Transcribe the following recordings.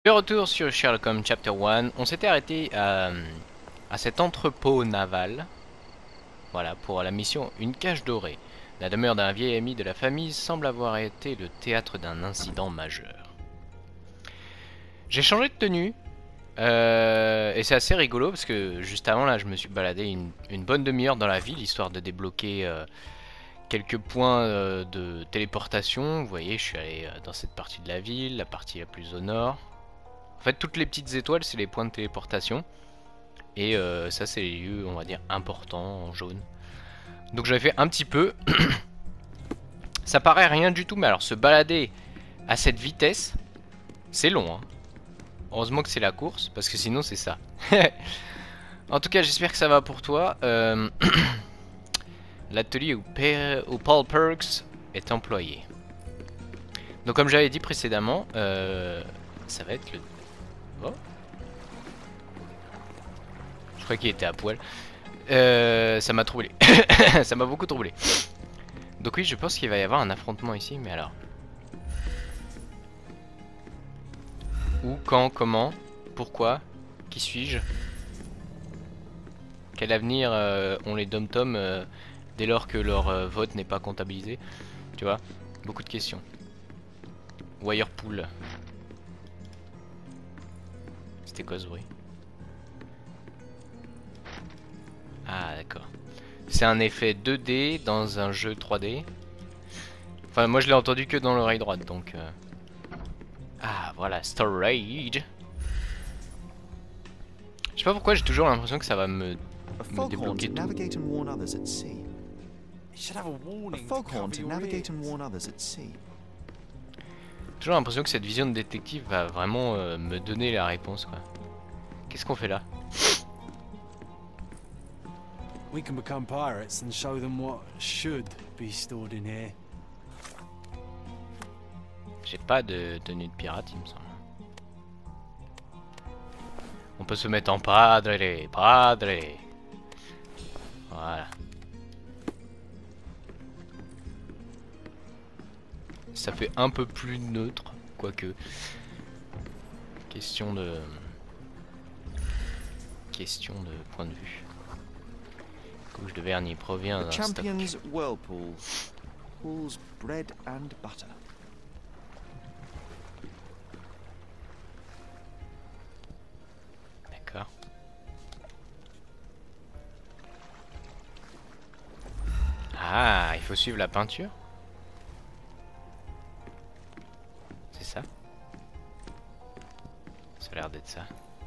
De retour sur Sherlock Holmes Chapter 1, on s'était arrêté à cet entrepôt naval, voilà, pour la mission Une cage dorée. La demeure d'un vieil ami de la famille semble avoir été le théâtre d'un incident majeur. J'ai changé de tenue, et c'est assez rigolo parce que juste avant là je me suis baladé une bonne demi-heure dans la ville histoire de débloquer quelques points de téléportation. Vous voyez, je suis allé dans cette partie de la ville, la partie la plus au nord. En fait, toutes les petites étoiles, c'est les points de téléportation. Et ça, c'est les lieux, on va dire, importants en jaune. Donc j'avais fait un petit peu. Ça paraît rien du tout, mais alors se balader à cette vitesse, c'est long. Hein. Heureusement que c'est la course, parce que sinon c'est ça. En tout cas, j'espère que ça va pour toi. L'atelier où Paul Perks est employé. Donc comme j'avais dit précédemment, ça va être le... Oh, je crois qu'il était à poil. Ça m'a troublé. Ça m'a beaucoup troublé. Donc oui, je pense qu'il va y avoir un affrontement ici, mais alors... Où, quand, comment, pourquoi, qui suis-je? Quel avenir ont les dom-toms dès lors que leur vote n'est pas comptabilisé? Tu vois? Beaucoup de questions. Wirepool. C'était quoi ce bruit? Ah d'accord. C'est un effet 2D dans un jeu 3D. Enfin moi je l'ai entendu que dans l'oreille droite donc... Ah voilà, storage. Je sais pas pourquoi j'ai toujours l'impression que ça va me débloquer tout. Toujours l'impression que cette vision de détective va vraiment me donner la réponse quoi. Qu'est-ce qu'on fait là? We can become pirates and show them what should be stored in here. J'ai pas de tenue de pirate il me semble. On peut se mettre en padre, padre. Voilà. Ça fait un peu plus neutre, quoique. Question de point de vue. Couche de vernis provient d'un stock. Champions Whirlpool. Pool's bread and butter. D'accord. Ah, il faut suivre la peinture. C'est ça? Ça a l'air d'être ça.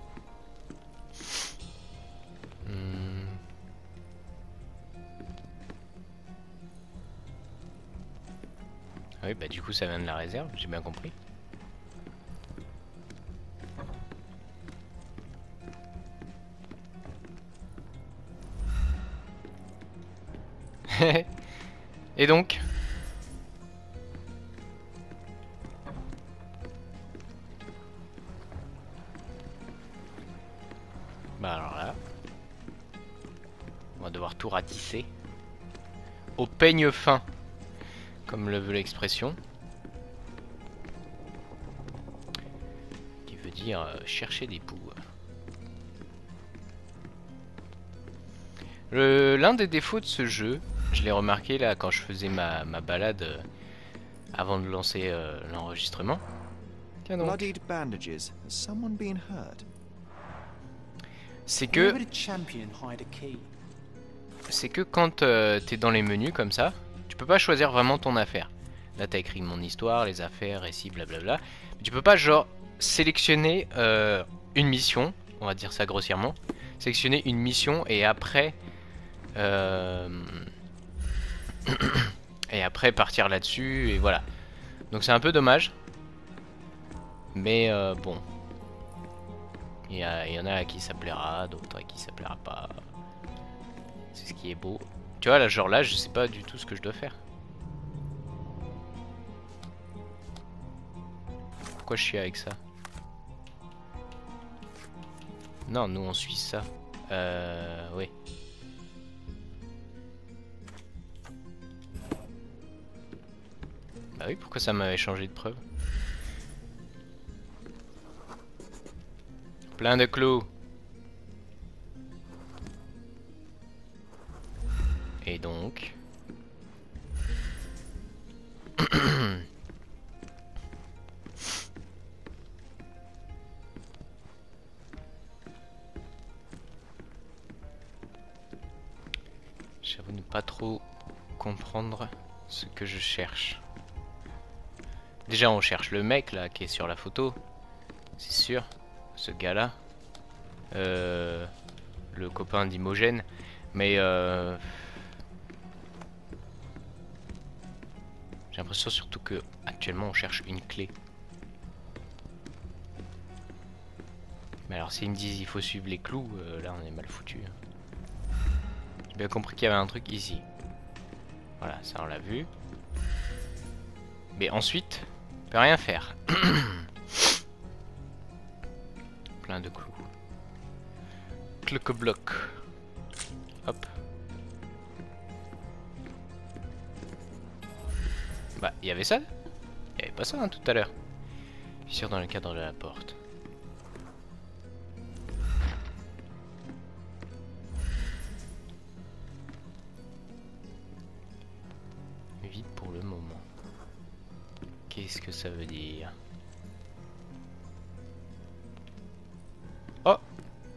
Ah oui, bah du coup ça vient de la réserve, j'ai bien compris. Et donc? Bah alors là, on va devoir tout ratisser. Au peigne fin, comme le veut l'expression. Qui veut dire chercher des poux. L'un des défauts de ce jeu, je l'ai remarqué là quand je faisais ma balade avant de lancer l'enregistrement. Tiens donc. Bloodied bandages. Has someone been hurt? C'est Where que would a champion hide a key? quand t'es dans les menus comme ça, tu peux pas choisir vraiment ton affaire. Là t'as écrit mon histoire, les affaires, récits, blablabla. Mais tu peux pas genre sélectionner une mission, on va dire ça grossièrement. Sélectionner une mission et après partir là-dessus et voilà. Donc c'est un peu dommage. Mais bon. Il y en a à qui ça plaira, d'autres à qui ça plaira pas. C'est ce qui est beau. Tu vois là, genre là, je sais pas du tout ce que je dois faire. Pourquoi je suis avec ça? Non, nous on suit ça. Oui. Bah oui, pourquoi ça m'avait changé de preuve? Plein de clous. Et donc... J'avoue ne pas trop comprendre ce que je cherche. Déjà on cherche le mec là qui est sur la photo. C'est sûr. Ce gars là. Le copain d'Imogène. Mais j'ai l'impression surtout que actuellement on cherche une clé. Mais alors s'ils me disent il faut suivre les clous, là on est mal foutu. J'ai bien compris qu'il y avait un truc ici. Voilà, ça on l'a vu. Mais ensuite, on peut rien faire. Plein de clous. Cloc-bloc. Hop. Bah, il y avait ça? Il y avait pas ça hein, tout à l'heure. Fissure dans le cadre de la porte. Vide pour le moment. Qu'est-ce que ça veut dire? Oh!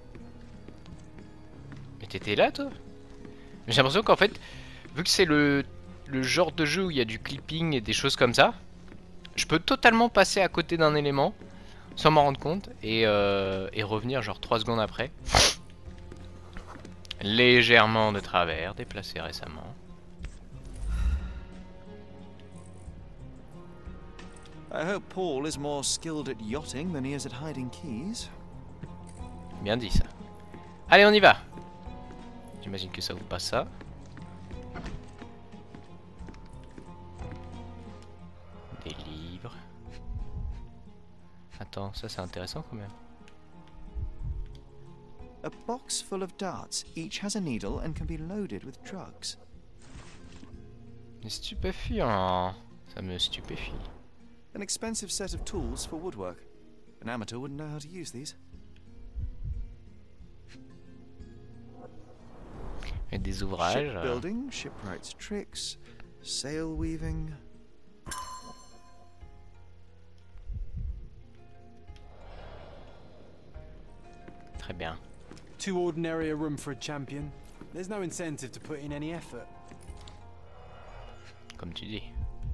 Mais t'étais là toi? J'ai l'impression qu'en fait, vu que c'est le genre de jeu où il y a du clipping et des choses comme ça, je peux totalement passer à côté d'un élément sans m'en rendre compte et revenir genre 3 secondes après. Légèrement de travers, déplacé récemment. I hope Paul is more skilled at yachting than he is at hiding keys. Bien dit ça. Allez, on y va. J'imagine que ça vous passe ça. Des livres. Attends, ça c'est intéressant quand même. A box full of darts. Each has a needle and can be loaded with drugs. Des stupéfiants. Ça me stupéfie. An expensive set of tools for woodwork. An amateur wouldn't know how to use these. Et des ouvrages. Shipbuilding, shipwright's tricks, sail weaving. Très bien. Too ordinary a room for a champion. There's no incentive to put in any effort. Comme tu dis.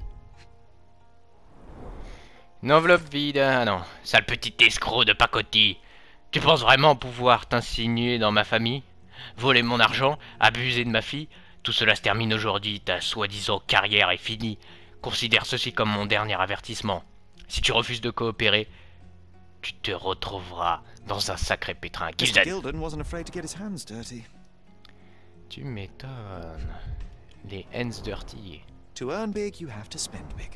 Une enveloppe vide. Ah non. Sale petit escroc de pacotille. Tu penses vraiment pouvoir t'insinuer dans ma famille? Voler mon argent? Abuser de ma fille? Tout cela se termine aujourd'hui. Ta soi-disant carrière est finie. Considère ceci comme mon dernier avertissement. Si tu refuses de coopérer, tu te retrouveras dans un sacré pétrin. Mr. Gilden wasn't afraid to get his hands dirty. Tu m'étonnes. Les hands dirty. To earn big, you have to spend big.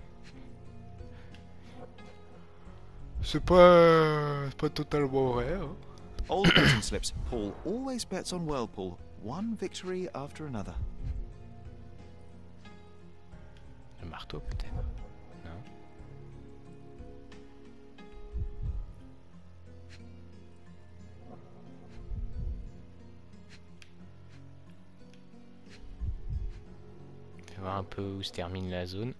C'est pas totalement vrai. Hein. Old betting slips. Paul always bets on Whirlpool. One victory after another. Le marteau peut-être. Non. On va voir un peu où se termine la zone.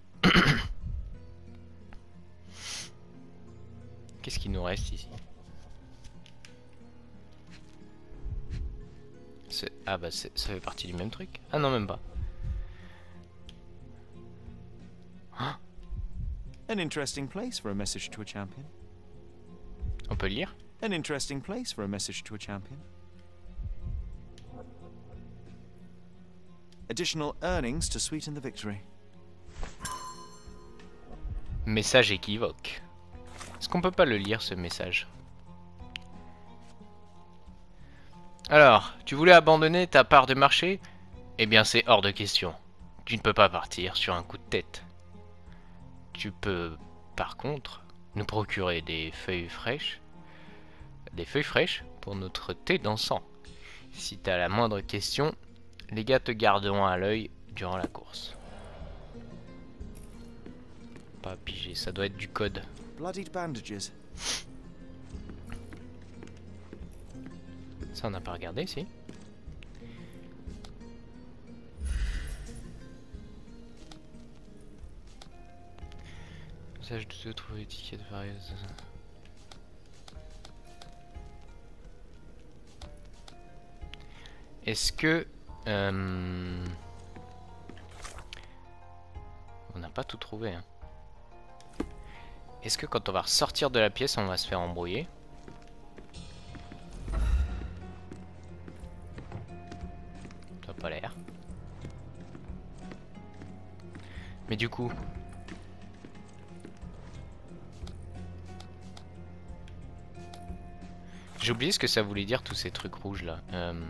Qu'est-ce qu'il nous reste ici? Ah bah ça fait partie du même truc. Ah non, même pas. Hein? An interesting place for a message to a champion. On peut lire? An interesting place for a message to a champion. Additional earnings to sweeten the victory. Message équivoque. Est-ce qu'on peut pas le lire ce message? Alors, tu voulais abandonner ta part de marché? Eh bien c'est hors de question. Tu ne peux pas partir sur un coup de tête. Tu peux, par contre, nous procurer des feuilles fraîches. Des feuilles fraîches pour notre thé dansant. Si t'as la moindre question, les gars te garderont à l'œil durant la course. Pas pigé, ça doit être du code. Bloodied bandages. Ça, on n'a pas regardé, si. Usage de trouver étiquette variée. Est-ce que... on n'a pas tout trouvé, hein. Est-ce que quand on va ressortir de la pièce, on va se faire embrouiller? Ça n'a pas l'air. Mais du coup... j'ai oublié ce que ça voulait dire tous ces trucs rouges là.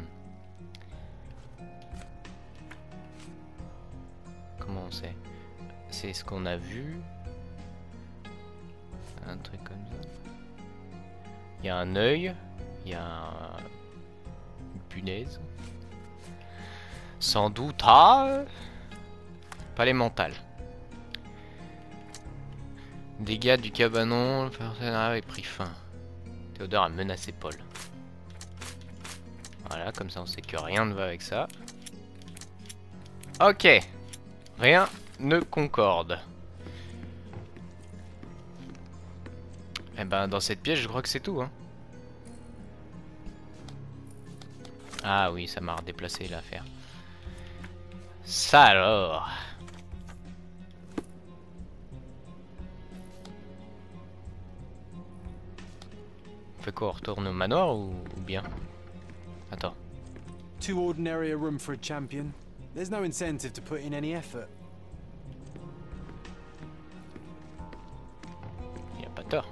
Comment on sait? C'est ce qu'on a vu. Un truc comme ça. Il y a un œil. Il y a une punaise. Sans doute. Ah, pas les mentales. Dégâts du cabanon. Le partenariat est pris fin. Théodore a menacé Paul. Voilà, comme ça on sait que rien ne va avec ça. Ok. Rien ne concorde. Et ben dans cette pièce je crois que c'est tout, hein. Ah oui, ça m'a redéplacé l'affaire. Ça alors. On fait quoi, on retourne au manoir ou bien? Attends. Too ordinary a room for a champion. There's no incentive to put in any effort. Y a pas tort.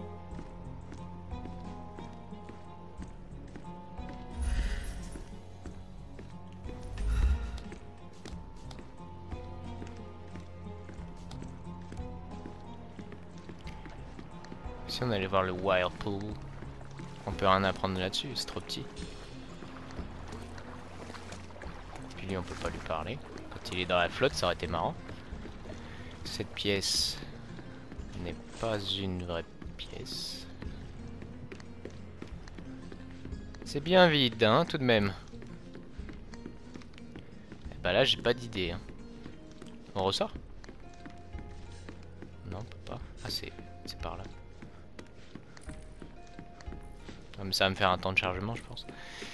Si on allait voir le Whirlpool, on peut rien apprendre là-dessus, c'est trop petit. Puis lui on peut pas lui parler. Quand il est dans la flotte ça aurait été marrant. Cette pièce n'est pas une vraie pièce. C'est bien vide, hein, tout de même. Et bah là j'ai pas d'idée, hein. On ressort? Non, on peut pas. Ah c'est par là. Ça va me faire un temps de chargement je pense.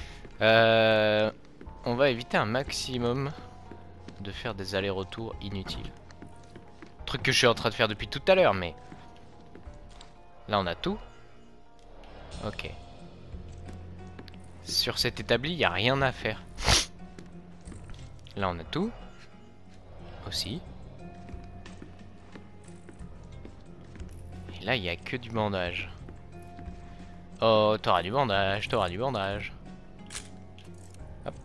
On va éviter un maximum de faire des allers-retours inutiles. Truc que je suis en train de faire depuis tout à l'heure, mais... là on a tout. Ok. Sur cet établi, il n'y a rien à faire. Là on a tout. Aussi. Et là il n'y a que du bandage. Oh, t'auras du bandage, t'auras du bandage. Hop.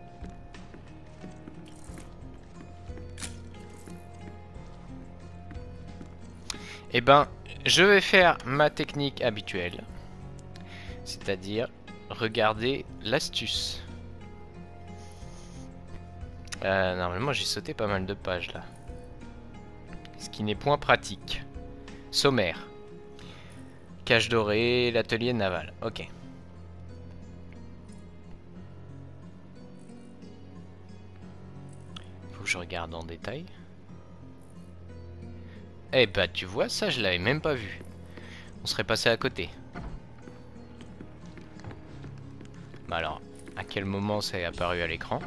Eh ben, je vais faire ma technique habituelle. C'est-à-dire, regarder l'astuce. Normalement, j'ai sauté pas mal de pages là. Ce qui n'est point pratique. Sommaire. Cache dorée, l'atelier naval. Ok. Faut que je regarde en détail. Eh bah tu vois, ça je l'avais même pas vu. On serait passé à côté. Bah alors, à quel moment ça est apparu à l'écran?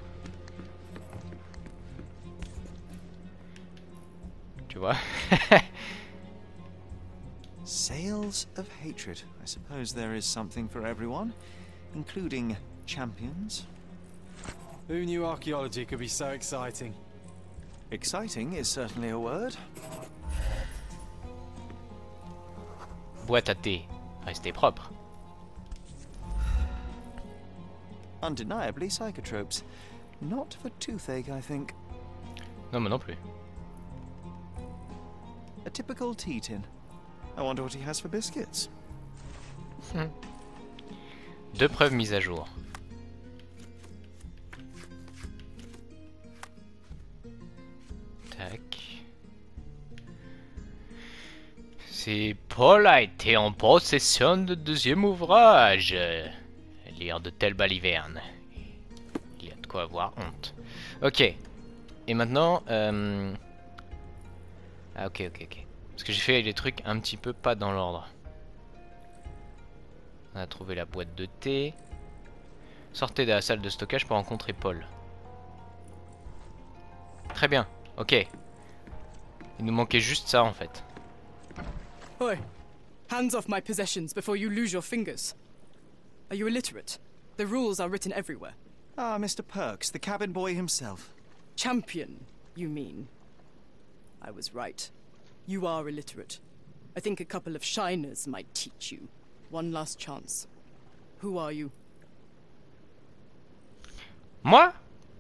Tu vois? Sales of hatred. I suppose there is something for everyone, including champions. Who knew archaeology could be so exciting? Exciting is certainly a word. Boîte à thé. Restez propre. Undeniably psychotropes. Not for toothache, I think. Non, moi non plus. A typical tea tin. I wonder what he has for biscuits. Deux preuves mises à jour. Tac. C'est Paul a été en possession de deuxième ouvrage. lire de telles balivernes. Il y a de quoi avoir honte. Ok. Et maintenant... Ah ok. Parce que j'ai fait les trucs un petit peu pas dans l'ordre. On a trouvé la boîte de thé. Sortez de la salle de stockage pour rencontrer Paul. Très bien. Ok. Il nous manquait juste ça en fait. Oi, hands off my possessions before you lose your fingers. Are you illiterate? The rules are written everywhere. Ah, Mr. Perks, the cabin boy himself. Champion, you mean? I was right. You are illiterate. I think a couple of shiners might teach you. One last chance. Who are you? Moi?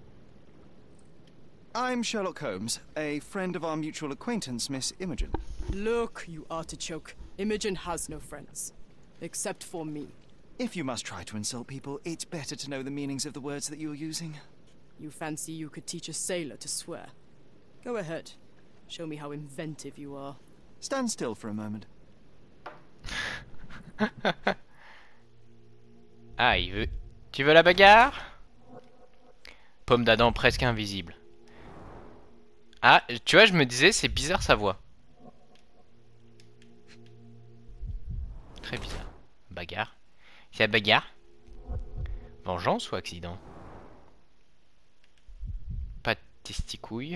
I'm Sherlock Holmes, a friend of our mutual acquaintance, Miss Imogen. Look, you artichoke. Imogen has no friends. Except for me. If you must try to insult people, it's better to know the meanings of the words that you're using. You fancy you could teach a sailor to swear? Go ahead. Show me how inventive you are. Stand still for a moment. Ah, il veut... Tu veux la bagarre? Pomme d'Adam presque invisible. Ah, tu vois, je me disais, c'est bizarre sa voix. Très bizarre. Bagarre. C'est la bagarre? Vengeance ou accident? Pas de testicouille.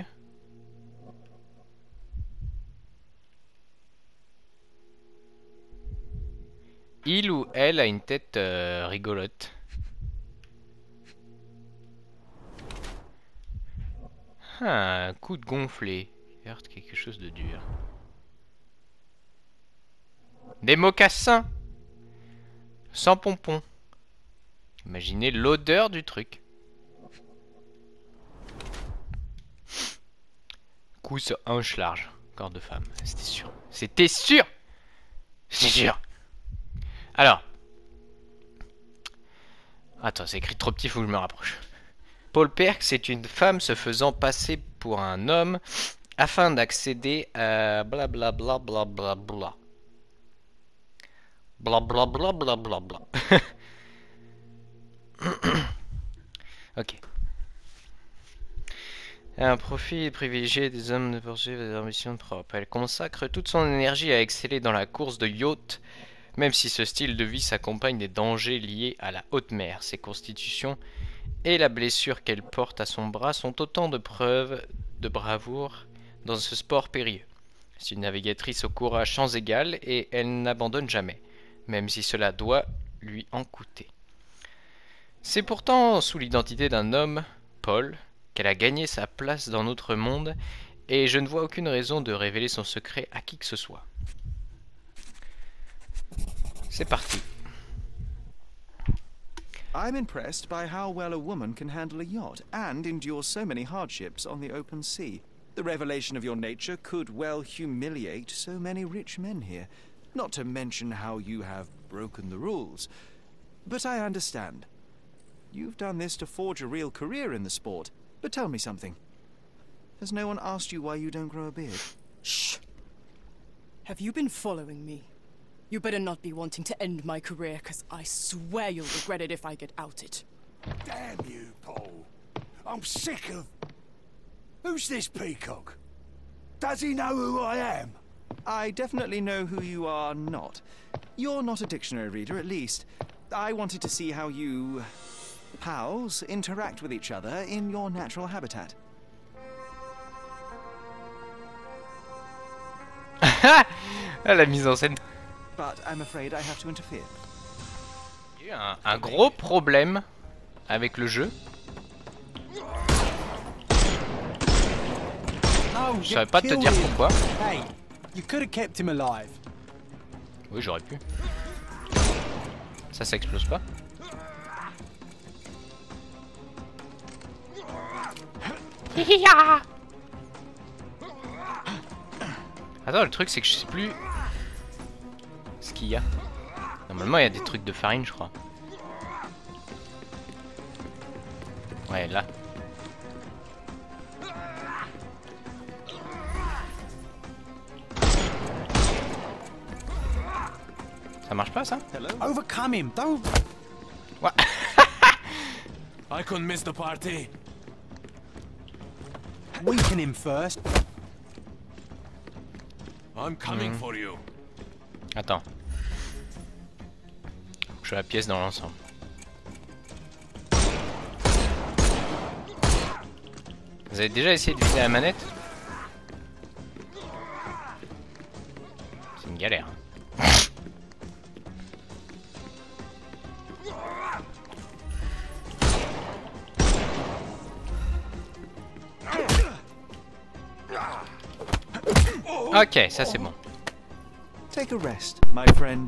Il ou elle a une tête rigolote. Ah, un coup de gonflé. Heurte quelque chose de dur. Des mocassins sans pompons. Imaginez l'odeur du truc. Coup sur hanche large. Corps de femme. C'était sûr. C'était sûr. C'est sûr. Alors. Attends, c'est écrit trop petit, faut que je me rapproche. Paul Perks est une femme se faisant passer pour un homme afin d'accéder à blablabla. Blablabla. Ok. Un profil privilégié des hommes de poursuivre des ambitions propres. Elle consacre toute son énergie à exceller dans la course de yacht, même si ce style de vie s'accompagne des dangers liés à la haute mer. Ses constitutions et la blessure qu'elle porte à son bras sont autant de preuves de bravoure dans ce sport périlleux. C'est une navigatrice au courage sans égal et elle n'abandonne jamais, même si cela doit lui en coûter. C'est pourtant sous l'identité d'un homme, Paul, qu'elle a gagné sa place dans notre monde et je ne vois aucune raison de révéler son secret à qui que ce soit. C'est parti. I'm impressed by how well a woman can handle a yacht and endure so many hardships on the open sea. The revelation of your nature could well humiliate so many rich men here, not to mention how you have broken the rules. But I understand. You've done this to forge a real career in the sport. But tell me something. Has no one asked you why you don't grow a beard? Shh! Have you been following me? You better not be wanting to end my career, because I swear you'll regret it if I get outed. Damn you, Paul. I'm sick of... Who's this peacock? Does he know who I am? I definitely know who you are not. You're not a dictionary reader, at least. I wanted to see how you... pals interact with each other in your natural habitat. La mise en scène. But I'm afraid I have to interfere. Il y a eu un gros problème avec le jeu. Oh, Je savais pas te dire pourquoi. Hey, you could have kept him alive. Oui, j'aurais pu. Ça explose pas. Attends, le truc c'est que je sais plus ce qu'il y a. Normalement il y a des trucs de farine je crois. Ouais là. Ça marche pas ça? Overcome him, don't... Ouais. I couldn't miss the party. Weaken him first. I'm coming for you. Attends. Je fais la pièce dans l'ensemble. Vous avez déjà essayé de viser la manette? C'est une galère. Hein. Ok, ça c'est bon. Take a rest, my friend.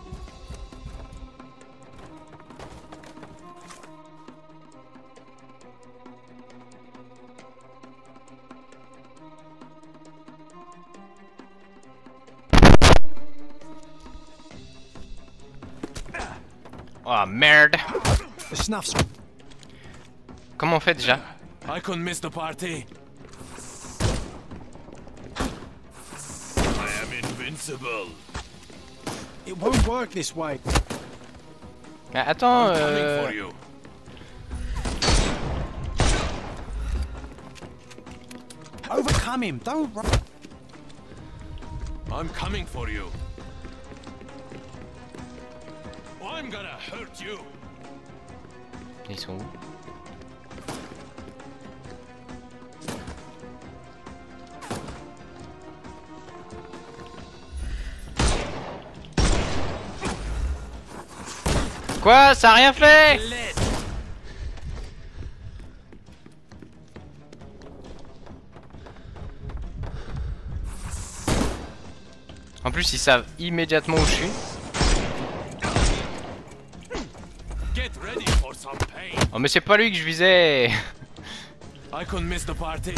Oh merde! The snuff's... Comment on fait déjà? I couldn't miss the party. I am invincible. It won't work this way. Ah, attends, I'm coming for you. Overcome him, don't run. I'm coming for you. I'm gonna hurt you. Ils sont où? Quoi? Ça a rien fait? En plus ils savent immédiatement où je suis. Get ready for some pain. Oh mais c'est pas lui que je visais. I couldn't miss the party.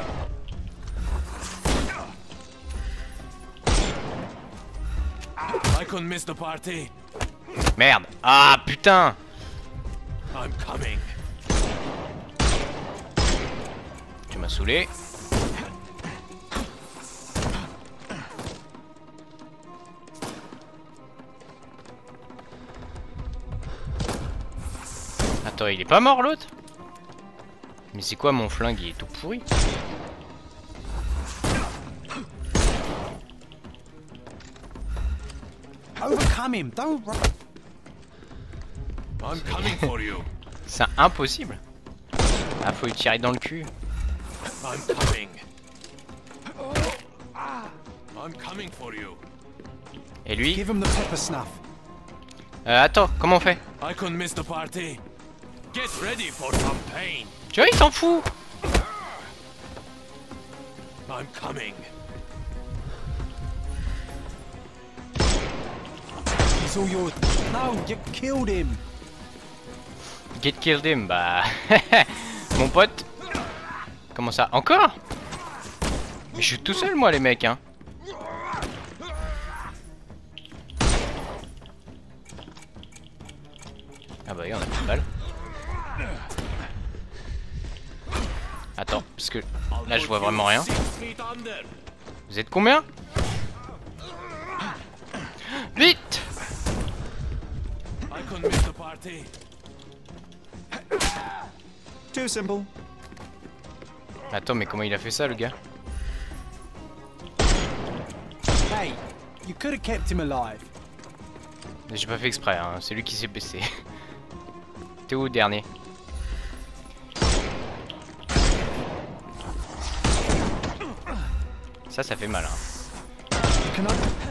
I couldn't miss the party. Merde. Ah putain. I'm coming. Tu m'as saoulé. Attends, il est pas mort l'autre? Mais c'est quoi mon flingue? Il est tout pourri. Overcome him, don't run. I'm coming for you. C'est impossible. Ah, faut lui tirer dans le cul. I'm coming. I'm coming for you. Et lui? Give him the pepper snuff. Attends, comment on fait? I couldn't miss the party. Get ready for some pain. Tu vois, il s'en fout. I'm coming. He's all yours. No, you killed him. Get killed him, bah... Mon pote. Comment ça? Encore? Mais je suis tout seul moi les mecs hein. Ah bah oui on a plus de balles. Attends, parce que là je vois vraiment rien. Vous êtes combien? Vite! I couldn't miss the party. Too simple. Attends mais comment il a fait ça le gars? Hey, you could have kept him alive. J'ai pas fait exprès hein, c'est lui qui s'est baissé. T'es où dernier? Ça fait mal hein. Can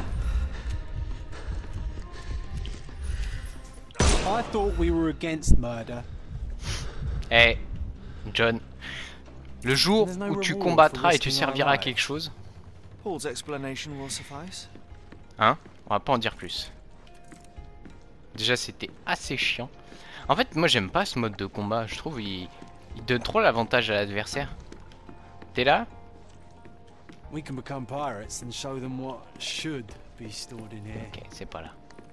I thought we were against murder. Eh, John, le jour There's no où tu reward combattras for et tu risking our serviras à lives. quelque chose, Paul's explanation will suffice. hein, on va pas en dire plus. Déjà c'était assez chiant. En fait moi j'aime pas ce mode de combat, je trouve il donne trop l'avantage à l'adversaire. T'es là? We can become pirates and show them what should be stored in here. Ok, c'est pas là.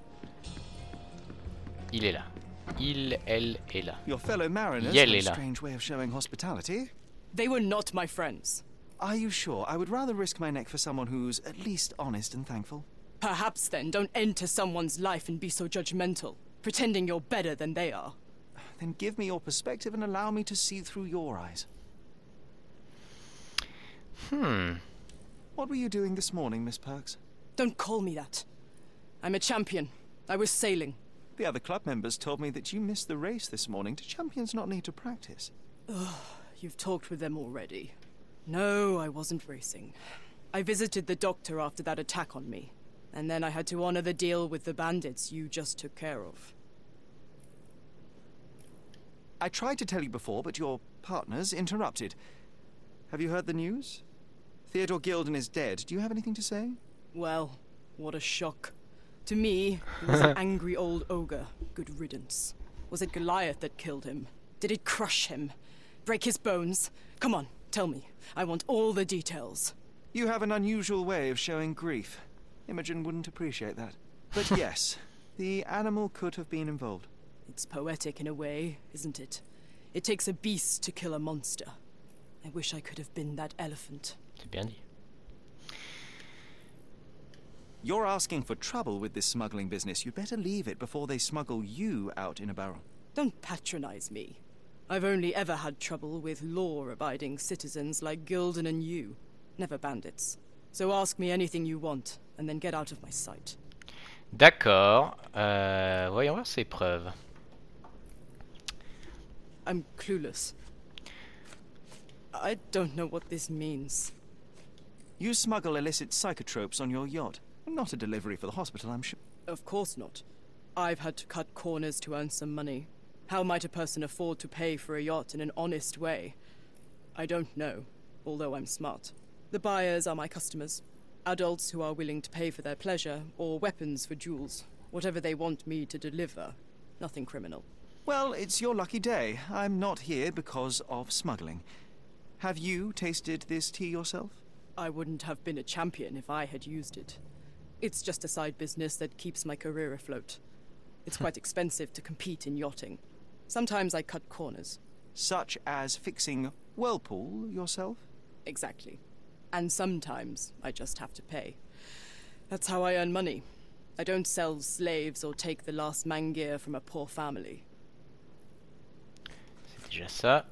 Il est là. Il, elle est là. Your fellow mariners Yell have a est là. strange way of showing hospitality. They were not my friends. Are you sure? I would rather risk my neck for someone who's at least honest and thankful. Perhaps then don't enter someone's life and be so judgmental, pretending you're better than they are. then give me your perspective and allow me to see through your eyes. What were you doing this morning, Miss Perks? Don't call me that. I'm a champion. I was sailing. The other club members told me that you missed the race this morning. Do champions not need to practice? You've talked with them already. No, I wasn't racing. I visited the doctor after that attack on me. And then I had to honor the deal with the bandits you just took care of. I tried to tell you before, but your partners interrupted. Have you heard the news? Theodore Gilden is dead. Do you have anything to say? Well, what a shock. To me, he was an angry old ogre. Good riddance. Was it Goliath that killed him? Did it crush him? Break his bones? Come on, tell me. I want all the details. You have an unusual way of showing grief. Imogen wouldn't appreciate that. But yes, the animal could have been involved. It's poetic in a way, isn't it? It takes a beast to kill a monster. I wish I could have been that elephant. C'est bien dit. You're asking for trouble with this smuggling business. You'd better leave it before they smuggle you out in a barrel. Don't patronize me. I've only ever had trouble with law-abiding citizens like Gilden and you, never bandits. So ask me anything you want, and then get out of my sight. D'accord. Voyons voir ses preuves. I'm clueless. I don't know what this means. You smuggle illicit psychotropes on your yacht. Not a delivery for the hospital, I'm sure. Of course not. I've had to cut corners to earn some money. How might a person afford to pay for a yacht in an honest way? I don't know, although I'm smart. The buyers are my customers. Adults who are willing to pay for their pleasure, or weapons for jewels. Whatever they want me to deliver. Nothing criminal. Well, it's your lucky day. I'm not here because of smuggling. Have you tasted this tea yourself? I wouldn't have been a champion if I had used it. It's just a side business that keeps my career afloat. It's quite expensive to compete in yachting. Sometimes I cut corners. Such as fixing Whirlpool yourself? Exactly. And sometimes I just have to pay. That's how I earn money. I don't sell slaves or take the last mangear from a poor family. C'est déjà ça.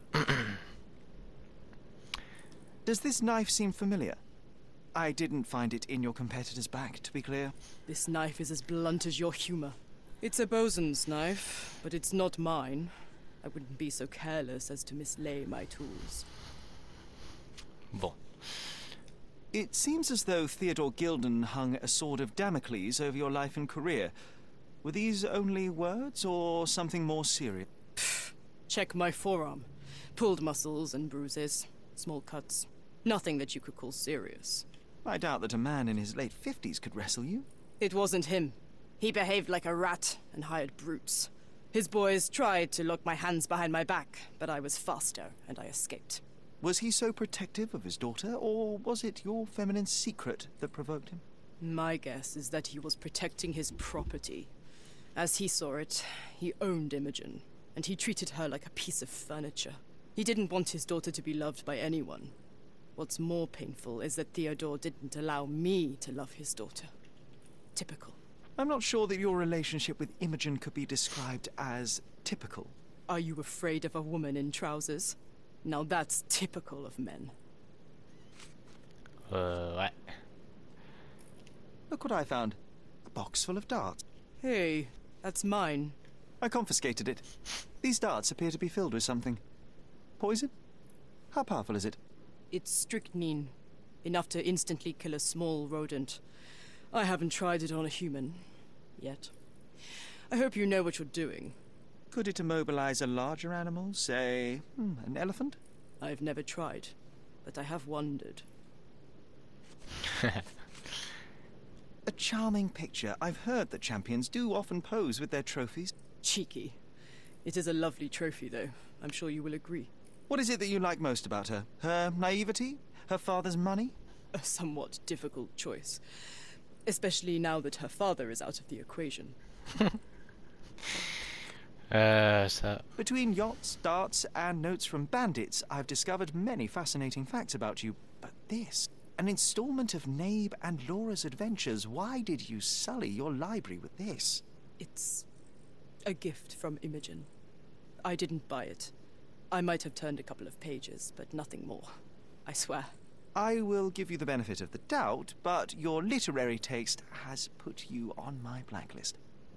Does this knife seem familiar? I didn't find it in your competitor's back, to be clear. This knife is as blunt as your humor. It's a bosun's knife, but it's not mine. I wouldn't be so careless as to mislay my tools. Bon. It seems as though Theodore Gilden hung a sword of Damocles over your life and career. Were these only words, or something more serious? Check my forearm. Pulled muscles and bruises. Small cuts. Nothing that you could call serious. I doubt that a man in his late 50s could wrestle you. It wasn't him. He behaved like a rat and hired brutes. His boys tried to lock my hands behind my back, but I was faster and I escaped. Was he so protective of his daughter, or was it your feminine secret that provoked him? My guess is that he was protecting his property. As he saw it, he owned Imogen, and he treated her like a piece of furniture. He didn't want his daughter to be loved by anyone. What's more painful is that Theodore didn't allow me to love his daughter. Typical. I'm not sure that your relationship with Imogen could be described as typical. Are you afraid of a woman in trousers? Now that's typical of men. Ouais. Look what I found. A box full of darts. Hey, that's mine. I confiscated it. These darts appear to be filled with something. Poison? How powerful is it? It's strychnine. Enough to instantly kill a small rodent. I haven't tried it on a human. Yet. I hope you know what you're doing. Could it immobilize a larger animal, say, an elephant? I've never tried, but I have wondered. A charming picture. I've heard that champions do often pose with their trophies. Cheeky. It is a lovely trophy, though. I'm sure you will agree. What is it that you like most about her? Her naivety? Her father's money? A somewhat difficult choice. Especially now that her father is out of the equation. Ça. Between yachts, darts, and notes from bandits, I've discovered many fascinating facts about you. But this, an installment of Nabe and Laura's adventures. Why did you sully your library with this? It's a gift from Imogen. I didn't buy it. I might have turned a couple of pages, but nothing more. I swear. I will give you the benefit of the doubt, but your literary taste has put you on my blacklist.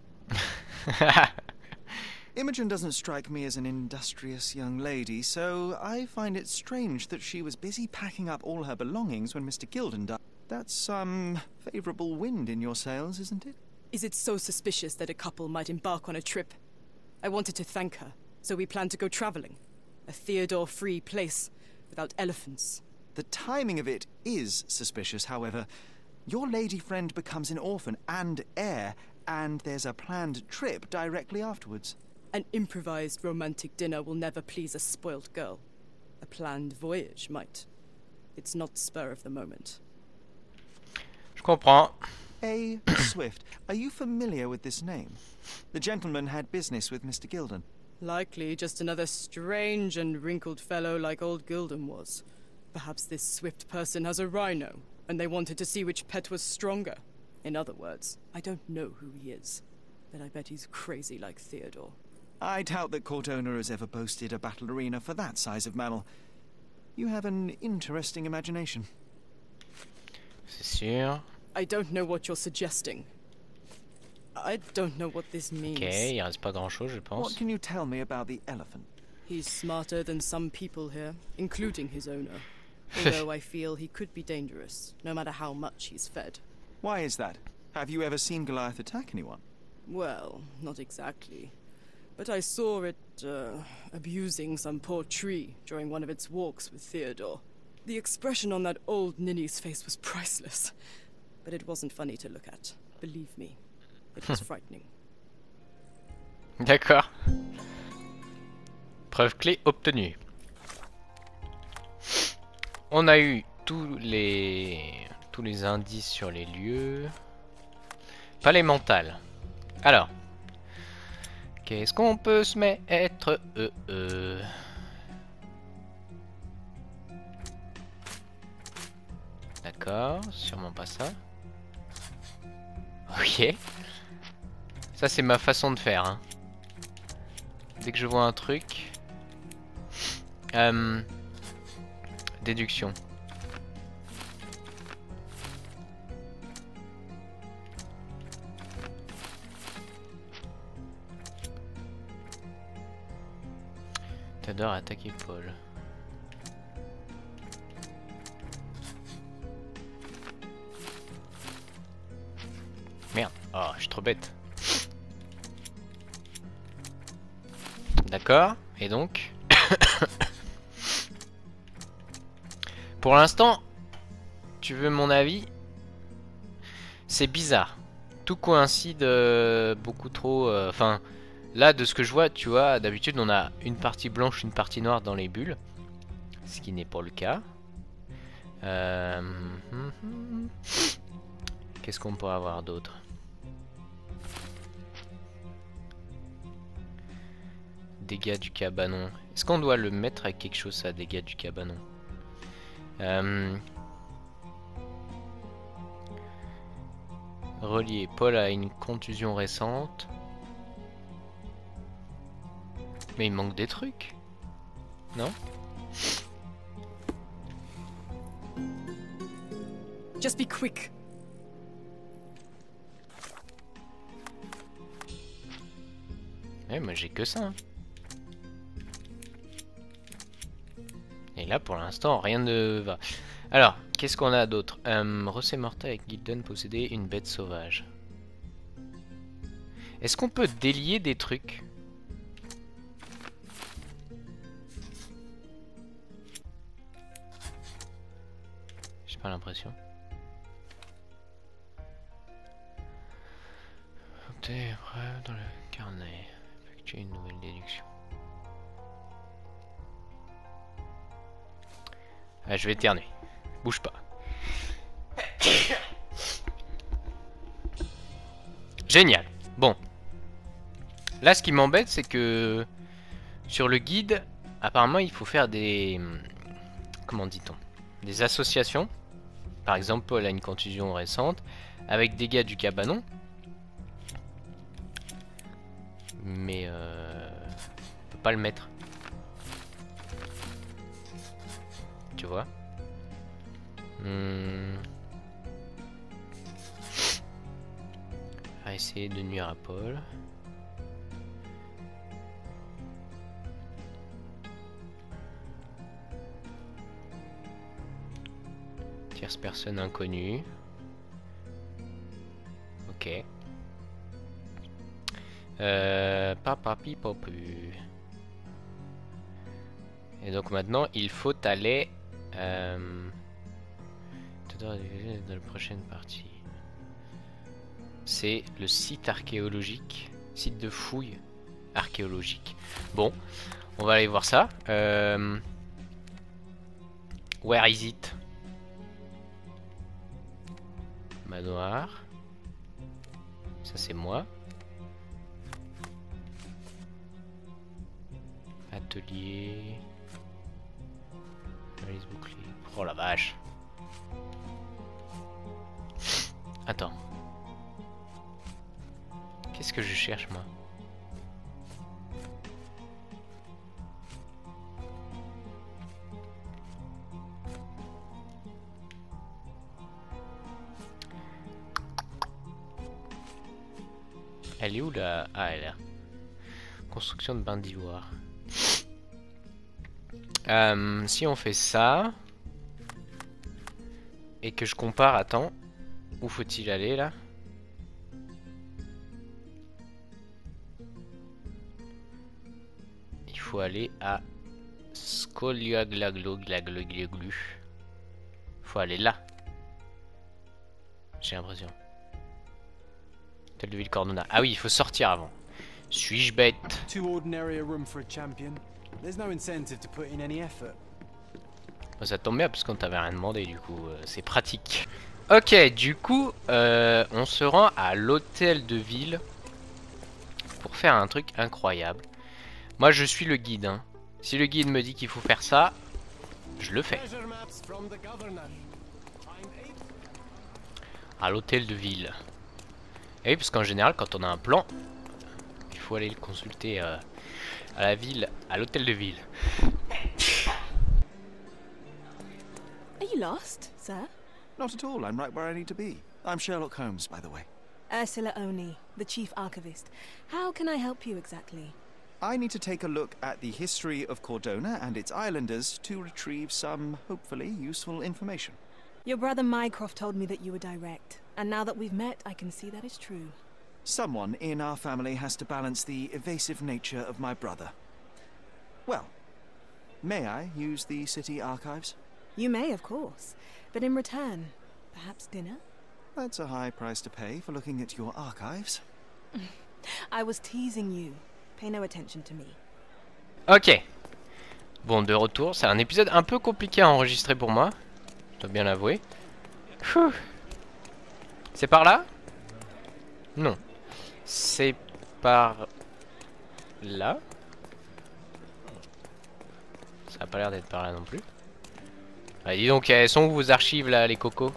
Imogen doesn't strike me as an industrious young lady, so I find it strange that she was busy packing up all her belongings when Mr. Gilden died. That's some favourable wind in your sails, isn't it? Is it so suspicious that a couple might embark on a trip? I wanted to thank her, so we planned to go traveling. A Theodore-free place, without elephants. The timing of it is suspicious, however. Your lady friend becomes an orphan and heir, and there's a planned trip directly afterwards. An improvised romantic dinner will never please a spoilt girl. A planned voyage might. It's not spur of the moment. Je comprends. A. Swift. Are you familiar with this name? The gentleman had business with Mr. Gilden. Likely just another strange and wrinkled fellow like old Gilden was. Perhaps this Swift person has a rhino, and they wanted to see which pet was stronger. In other words, I don't know who he is, but I bet he's crazy like Theodore. I doubt that Cortona has ever boasted a battle arena for that size of mammal. You have an interesting imagination. C'est sûr. I don't know what you're suggesting. I don't know what this means. Ok, il reste pas grand chose, je What pense. can you tell me about the elephant? He's smarter than some people here, including his owner. Although I feel he could be dangerous, no matter how much he's fed. Why is that? Have you ever seen Goliath attack anyone? Well, not exactly. But I saw it, abusing some poor tree during one of its walks with Theodore. The expression on that old ninny's face was priceless. But it wasn't funny to look at. Believe me, it was frightening. D'accord. Preuve clé obtenue. On a eu tous les indices sur les lieux. Palais mental. Alors. Qu'est-ce qu'on peut se mettre D'accord, sûrement pas ça. Ok. Ça c'est ma façon de faire. Hein. Dès que je vois un truc... Déduction. T'adores attaquer Paul. Merde. Oh, je suis trop bête. D'accord. Et donc pour l'instant, tu veux mon avis? C'est bizarre. Tout coïncide beaucoup trop... Enfin, là, de ce que je vois, tu vois, d'habitude, on a une partie blanche, une partie noire dans les bulles. Ce qui n'est pas le cas. Qu'est-ce qu'on pourrait avoir d'autre? Dégâts du cabanon. Est-ce qu'on doit le mettre avec quelque chose, ça, dégâts du cabanon? Relié. Paul a une contusion récente. Mais il manque des trucs. Non? Just be quick. Ouais, moi j'ai que ça. Hein. Et là pour l'instant rien ne va. Alors, qu'est-ce qu'on a d'autre? Rossé mortel avec Gilden possédait une bête sauvage. Est-ce qu'on peut délier des trucs? J'ai pas l'impression. Notez preuve dans le carnet. Effectuer une nouvelle déduction. Ah, je vais éternuer. Bouge pas. Génial. Bon. Là, ce qui m'embête, c'est que sur le guide, apparemment, il faut faire des... Comment dit-on? Des associations. Par exemple, Paul a une contusion récente avec dégâts du cabanon. Mais on peut pas le mettre. Tu vois. On va essayer de nuire à Paul. Tierce personne inconnue. Ok. Papa pipopu. Et donc maintenant il faut aller dans la prochaine partie. C'est le site archéologique, site de fouille archéologique. Bon, on va aller voir ça. Where is it? Manoir. Ça c'est moi. Atelier. Valise bouclier. Oh la vache. Attends. Qu'est-ce que je cherche moi? Elle est où là? Ah, elle est là. Construction de bain d'ivoire. Si on fait ça et que je compare, attends, où faut-il aller là? Il faut aller à Skoliaglagloglagloglu. Il faut aller là. J'ai l'impression. Telle de ville Cordona. Ah oui, il faut sortir avant. Suis-je bête? Too ordinary a room for a champion. There's no incentive to put in any effort. Ça tombe bien parce qu'on t'avait rien demandé, du coup c'est pratique. Ok, du coup on se rend à l'hôtel de ville pour faire un truc incroyable. Moi je suis le guide, hein. Si le guide me dit qu'il faut faire ça, je le fais. À l'hôtel de ville. Et oui, parce qu'en général quand on a un plan, il faut aller le consulter à la ville, à l'hôtel de ville. Are you lost, sir? Not at all. I'm right where I need to be. I'm Sherlock Holmes, by the way. Ursula Oni, the chief archivist. How can I help you exactly? I need to take a look at the history of Cordona and its islanders to retrieve some, hopefully, useful information. Your brother Mycroft told me that you were direct, and now that we've met, I can see that is true. Someone in our family has to balance the evasive nature of my brother. Well, may I use the city archives? You may, of course, but in return, perhaps dinner? That's a high price to pay for looking at your archives. I was teasing you. Pay no attention to me. Ok. Bon, de retour. C'est un épisode un peu compliqué à enregistrer pour moi. Je dois bien l'avouer. C'est par là? Non. C'est par là. Ça a pas l'air d'être par là non plus. Ah, dis donc, elles sont où vos archives là, les cocos?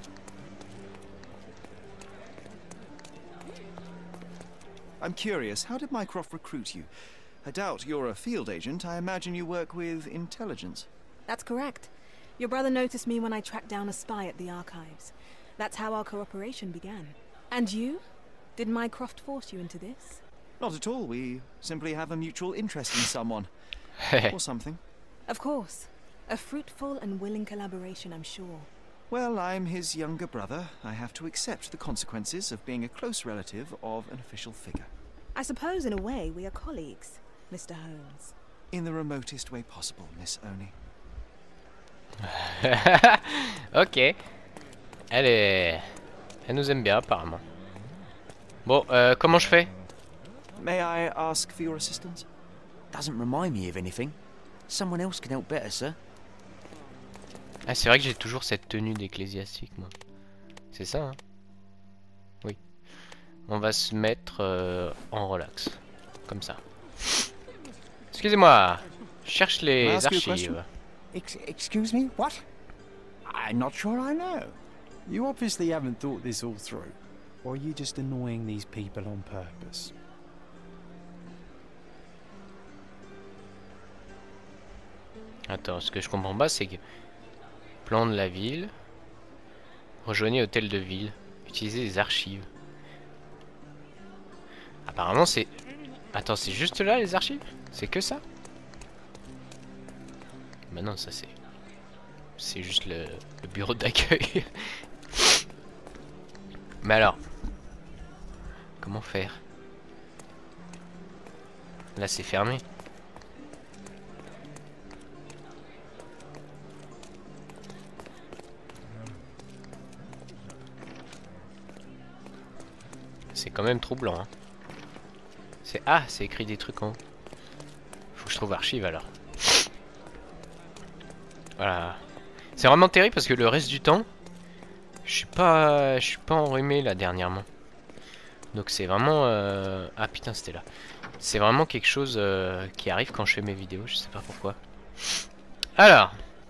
I'm curious, how did Mycroft recruit you? I doubt you're a field agent. I imagine you work with intelligence. That's correct. Your brother noticed me when I tracked down a spy at the archives. That's how our cooperation began. And you? Did Mycroft force you into this? Not at all. We simply have a mutual interest in someone. Or something. Of course. A fruitful and willing collaboration, I'm sure. Well, I'm his younger brother. I have to accept the consequences of being a close relative of an official figure. I suppose, in a way, we are colleagues, Mr. Holmes. In the remotest way possible, Miss Oni. Ok. Elle nous aime bien, apparemment. Bon, comment je fais? May I ask for your assistance? Doesn't remind me of anything. Someone else can help better, sir. Ah, c'est vrai que j'ai toujours cette tenue d'ecclésiastique, moi. C'est ça, hein? Oui. On va se mettre en relax. Comme ça. Excusez-moi. Je cherche les archives. Excuse me? What? I'm not sure I know. You obviously haven't thought this all through. Or are you just annoying these people on purpose? Attends, ce que je comprends pas, c'est que... Plan de la ville. Rejoignez hôtel de ville. Utilisez les archives. Apparemment, c'est... Attends, c'est juste là, les archives? C'est que ça? Bah non, ça c'est... C'est juste le bureau d'accueil. Mais alors... Comment faire? Là, c'est fermé. C'est quand même troublant, hein. C'est... Ah, c'est écrit des trucs en haut. Faut que je trouve archive alors. Voilà. C'est vraiment terrible parce que le reste du temps, je suis pas enrhumé là dernièrement. Donc c'est vraiment... Ah putain, c'était là. C'est vraiment quelque chose qui arrive quand je fais mes vidéos, je sais pas pourquoi. Alors.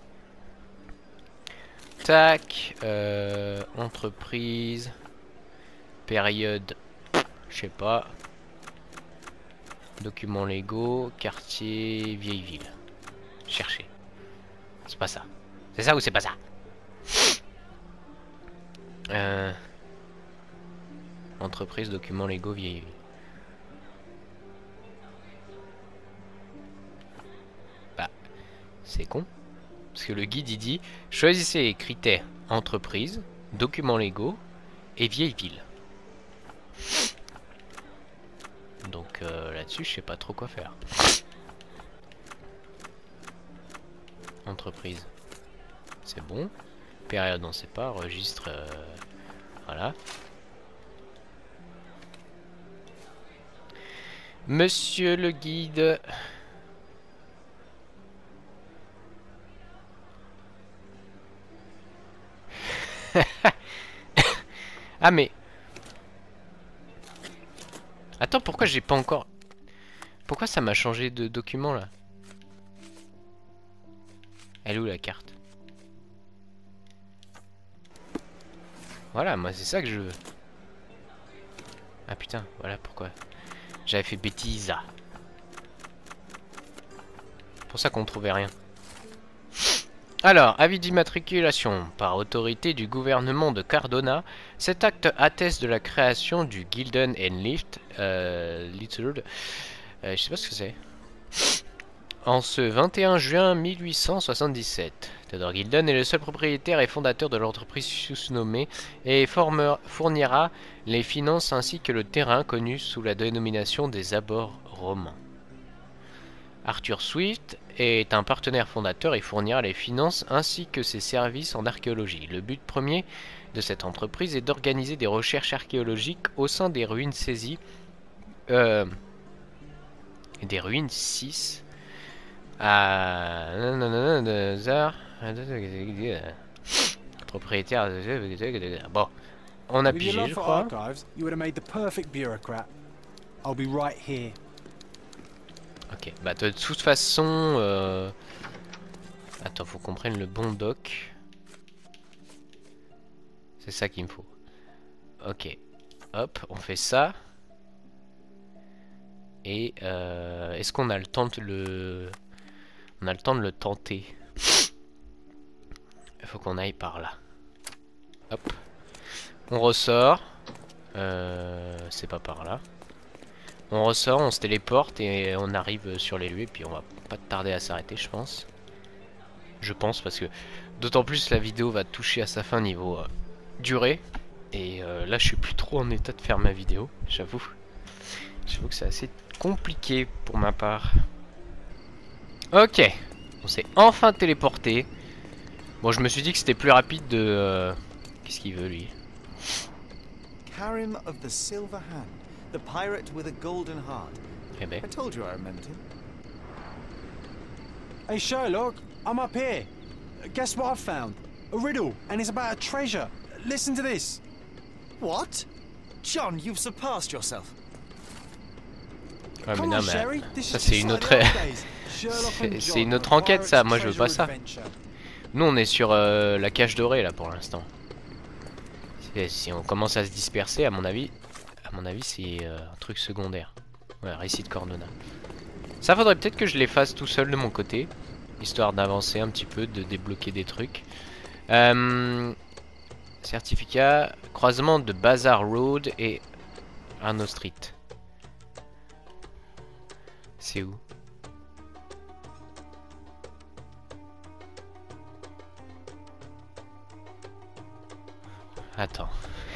Tac. Entreprise. Période. Je sais pas. Documents légaux. Quartier. Vieille ville. Chercher. C'est pas ça. C'est ça ou c'est pas ça? Entreprise, documents légaux, vieille ville. Bah, c'est con. Parce que le guide il dit choisissez les critères entreprise, documents légaux et vieille ville. Donc là-dessus, je sais pas trop quoi faire. Entreprise. C'est bon. Période, on sait pas. Registre. Voilà. Monsieur le guide. Ah mais... Attends, pourquoi j'ai pas encore... Pourquoi ça m'a changé de document là? Elle est où la carte? Voilà, moi c'est ça que je veux. Ah putain, voilà pourquoi. J'avais fait bêtise. C'est pour ça qu'on trouvait rien. Alors, avis d'immatriculation par autorité du gouvernement de Cardona. Cet acte atteste de la création du Gilden and Lift Littled. Je sais pas ce que c'est. En ce 21 juin 1877, Theodore Gilden est le seul propriétaire et fondateur de l'entreprise sous-nommée et fournira les finances ainsi que le terrain connu sous la dénomination des abords romains. Arthur Swift est un partenaire fondateur et fournira les finances ainsi que ses services en archéologie. Le but premier de cette entreprise est d'organiser des recherches archéologiques au sein des ruines saisies, des ruines 6 à propriétaire. Bon, on a pigé, je crois. Ok, bah de toute façon, attends, faut qu'on prenne le bon doc. C'est ça qu'il me faut. Ok, hop, on fait ça. Et est-ce qu'on a le temps de le... On a le temps de le tenter. Il faut qu'on aille par là. Hop. On ressort. C'est pas par là. On ressort, on se téléporte et on arrive sur les lieux. Et puis on va pas tarder à s'arrêter, je pense. Je pense parce que d'autant plus la vidéo va toucher à sa fin niveau durée. Et là je suis plus trop en état de faire ma vidéo, j'avoue. J'avoue que c'est assez compliqué pour ma part. Ok, on s'est enfin téléporté. Bon, je me suis dit que c'était plus rapide de... Qu'est-ce qu'il veut lui? Karim of the Silver Hand, the pirate with a golden heart. Eh ben. I told you I remembered him. Hey Sherlock, I'm up here. Guess what I've found? A riddle, and it's about a treasure. Listen to this. What? John, you've surpassed yourself. Ouais, mais non, mais ça c'est une autre... c'est une autre enquête ça, moi je veux pas ça. Nous on est sur la cage dorée là pour l'instant. Si on commence à se disperser, à mon avis c'est un truc secondaire. Ouais, récit de Cardona. Ça faudrait peut-être que je les fasse tout seul de mon côté. histoire d'avancer un petit peu, de débloquer des trucs. Certificat, croisement de Bazaar Road et Arno Street. C'est où? Attends.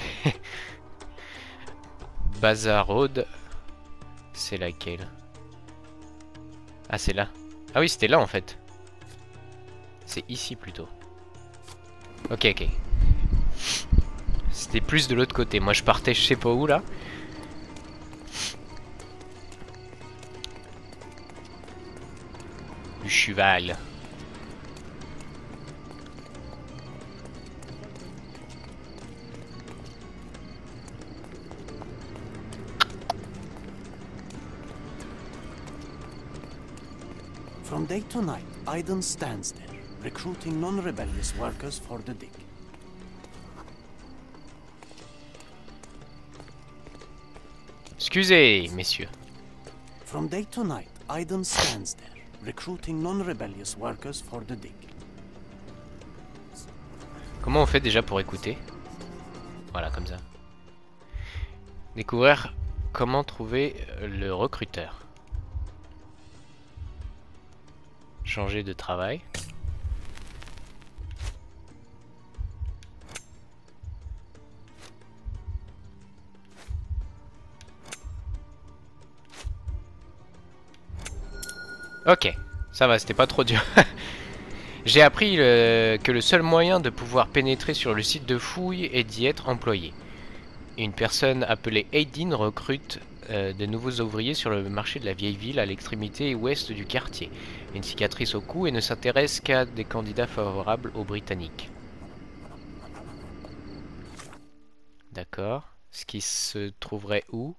Bazaar Road, c'est laquelle? Ah, c'est là. Ah oui, c'était là en fait. C'est ici plutôt. Ok, ok. C'était plus de l'autre côté. Moi je partais je sais pas où là. Du cheval. From day to night, Aiden stands there, recruiting non-rebellious workers for the dig. Excusez, messieurs. From day to night, Aiden stands there, recruiting non-rebellious workers for the dig. Comment on fait déjà pour écouter? Voilà, comme ça. Découvrir comment trouver le recruteur. Changer de travail. Ok, ça va, c'était pas trop dur. J'ai appris que le seul moyen de pouvoir pénétrer sur le site de fouille est d'y être employé. Une personne appelée Aiden recrute de nouveaux ouvriers sur le marché de la vieille ville à l'extrémité ouest du quartier. Une cicatrice au cou et ne s'intéresse qu'à des candidats favorables aux Britanniques. D'accord. Ce qui se trouverait où?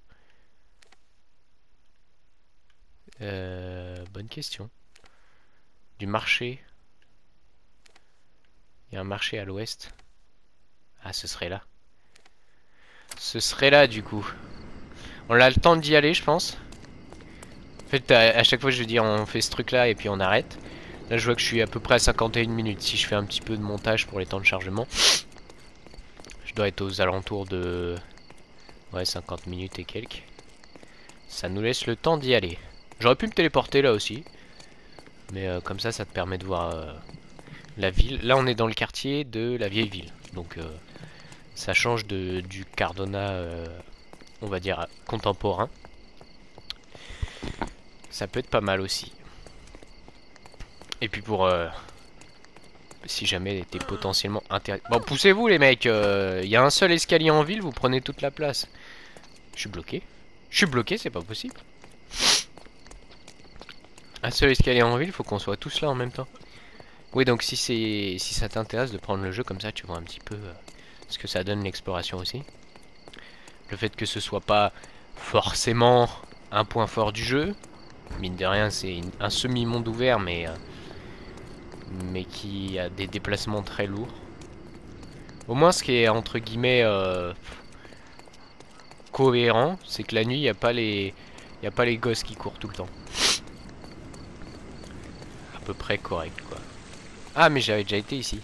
Bonne question. Du marché. Il y a un marché à l'ouest. Ah, ce serait là. Ce serait là du coup. On a le temps d'y aller, je pense. En fait, à chaque fois, je veux dire, on fait ce truc-là et puis on arrête. Là, je vois que je suis à peu près à 51 minutes. Si je fais un petit peu de montage pour les temps de chargement, je dois être aux alentours de... Ouais, 50 minutes et quelques. Ça nous laisse le temps d'y aller. J'aurais pu me téléporter là aussi. Mais comme ça te permet de voir la ville. Là, on est dans le quartier de la vieille ville. Donc, ça change du Cardona... on va dire contemporain. Ça peut être pas mal aussi. Et puis pour si jamais t'es potentiellement intéressé. Bon, poussez-vous les mecs. Il y a un seul escalier en ville, vous prenez toute la place. Je suis bloqué. Je suis bloqué, c'est pas possible. Un seul escalier en ville, faut qu'on soit tous là en même temps. Oui, donc si ça t'intéresse de prendre le jeu comme ça, tu vois un petit peu ce que ça donne l'exploration aussi. Le fait que ce soit pas forcément un point fort du jeu, mine de rien c'est un semi-monde ouvert mais qui a des déplacements très lourds. Au moins ce qui est entre guillemets cohérent, c'est que la nuit il n'y a pas les gosses qui courent tout le temps. À peu près correct quoi. Ah mais j'avais déjà été ici.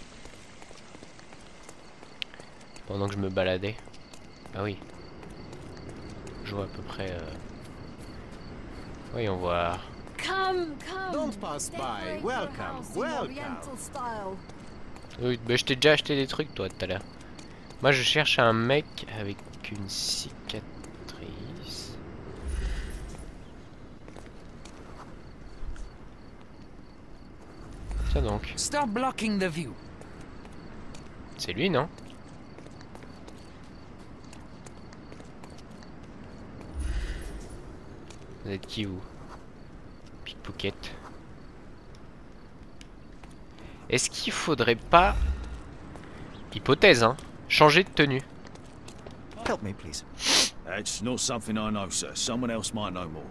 Pendant que je me baladais. Ah oui. Je vois à peu près... Voyons voir. Come, come. Don't pass by. Welcome, welcome. Oui, bah, je t'ai déjà acheté des trucs toi tout à l'heure. Moi je cherche un mec avec une cicatrice. Ça donc. Stop blocking the view. C'est lui non? Vous êtes qui vous? Pickpocket. Est-ce qu'il faudrait pas... Hypothèse hein, changer de tenue? Help me, please. That's not something I know, sir. Someone else might know more.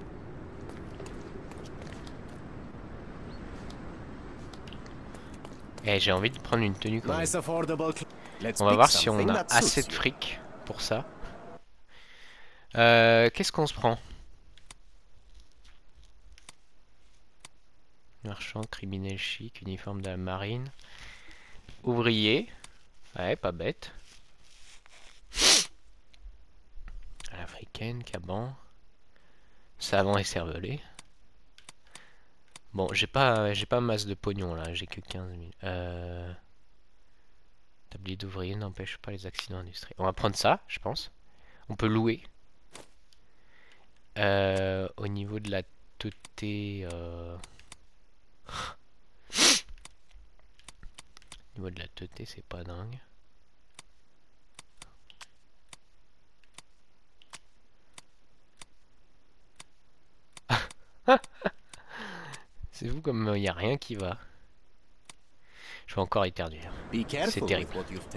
Eh, j'ai envie de prendre une tenue quand même. Nice affordable. Let's On va pick voir si on something a that suits assez de you. fric pour ça. Qu'est-ce qu'on se prend? Marchand, criminel chic, uniforme de la marine. Ouvrier. Ouais, pas bête. À l'africaine, caban. Savant et cervelé. Bon, j'ai pas masse de pognon là, j'ai que 15 000. Tablier d'ouvrier n'empêche pas les accidents industriels. On va prendre ça, je pense. On peut louer. Au niveau de la teuté... Au niveau de la teuté, c'est pas dingue. C'est vous comme il n'y a rien qui va. Je vais encore éternuer. C'est terrible.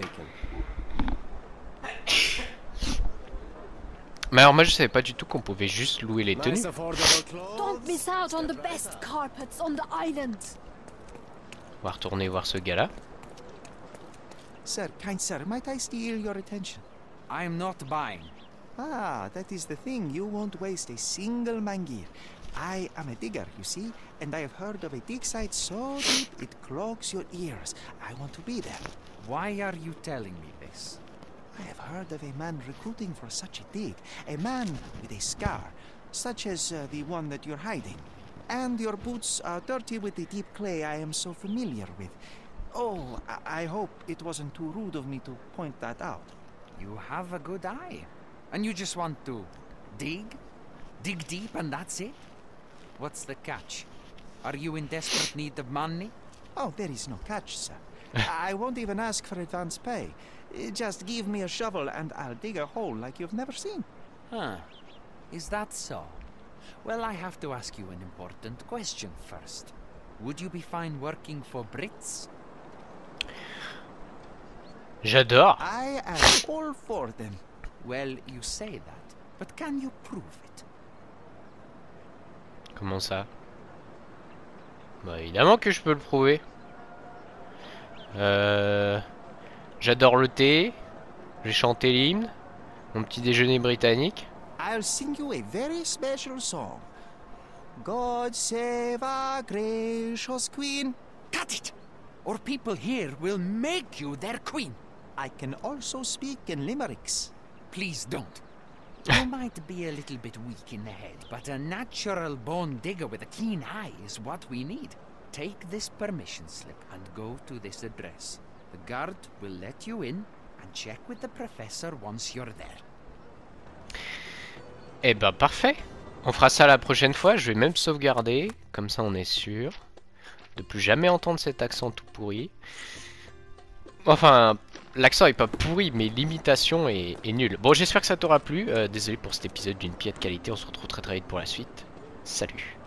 Mais alors moi je savais pas du tout qu'on pouvait juste louer les tenues. Don't miss out on the best carpets on the island. On va retourner voir ce gars-là. Sir, kind sir, might I steal your attention? I am not buying. Ah, that is the thing. You won't waste a single mangir. I am a digger, you see, and I have heard of a dig site so deep it clogs your ears. I want to be there. Why are you telling me this? I have heard of a man recruiting for such a dig. A man with a scar, such as the one that you're hiding. And your boots are dirty with the deep clay I am so familiar with. Oh, I hope it wasn't too rude of me to point that out. You have a good eye. And you just want to dig? Dig deep and that's it? What's the catch? Are you in desperate need of money? Oh, there is no catch, sir. I won't even ask for advance pay. Just give me a shovel and I'll dig a hole like you've never seen. Huh. Is that so? Well, I have to ask you an important question first. Would you be fine working for Brits? J'adore. I am all for them. Well, you say that, but can you prove it? Comment ça? Bah évidemment que je peux le prouver. J'adore le thé. J'ai chanté l'hymne. Mon petit déjeuner britannique. I'll sing you a very special song. God save our gracious queen. Cut it! Or people here will make you their queen. I can also speak in limericks. Please don't. You might be a little bit weak in the head, but a natural-born digger with a keen eye is what we need. Take this permission slip and go to this address. The guard will let you in and check with the professor once you're there. Eh ben parfait. On fera ça la prochaine fois. Je vais même sauvegarder. Comme ça on est sûr de plus jamais entendre cet accent tout pourri. Enfin, l'accent est pas pourri, mais l'imitation est nulle. Bon, j'espère que ça t'aura plu. Désolé pour cet épisode d'une piètre qualité. On se retrouve très vite pour la suite. Salut.